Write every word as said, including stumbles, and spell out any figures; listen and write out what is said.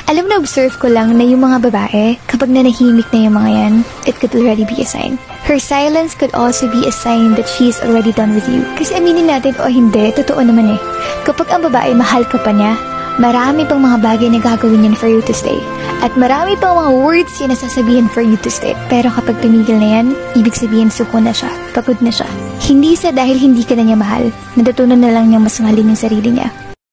Alam na observe ko lang na yung mga babae, kapag nanahimik na yung mga yan, it could already be a sign. Her silence could also be a sign that she is already done with you. Kasi aminin natin o hindi, totoo naman eh. Kapag ang babae mahal ka pa niya, marami pang mga bagay na gagawin yan for you to stay. At marami pang mga words yan na sasabihin for you to stay. Pero kapag tumigil na yan, ibig sabihin suko na siya, pagod na siya. Hindi sa dahil hindi ka na niya mahal, natutunan na lang niyang mas mahalin yung sarili niya.